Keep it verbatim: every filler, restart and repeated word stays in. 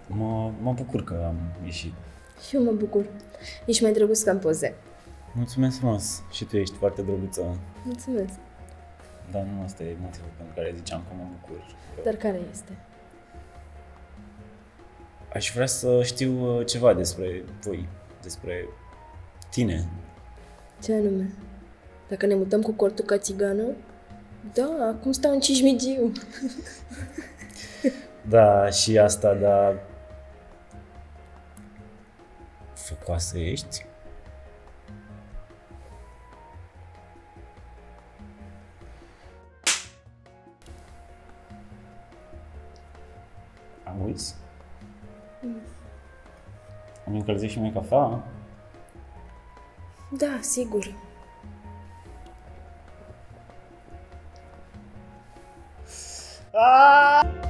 Mă, mă bucur că am ieșit. Și eu mă bucur. Ești mai drăguț ca în poze. Mulțumesc frumos. Și tu ești foarte drăguță. Mulțumesc. Dar nu asta e motivul pentru care ziceam că mă bucur. Dar care este? Aș vrea să știu ceva despre voi, despre tine. Ce anume? Dacă ne mutăm cu cortul ca țigană? Da, acum stau în Cismigiu. Da, și asta, dar... Făcoasă ești? Auzi? Mm. Am încălzit și mie cafea? Da, sigur. Aaaa!